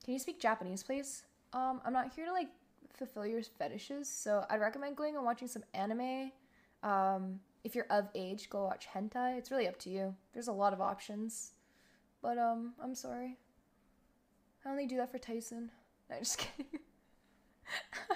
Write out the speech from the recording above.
Can you speak Japanese, please? I'm not here to like fulfill your fetishes, so I'd recommend going and watching some anime. If you're of age, go watch hentai. It's really up to you. There's a lot of options. But I'm sorry. I only do that for Tyson. No, just kidding.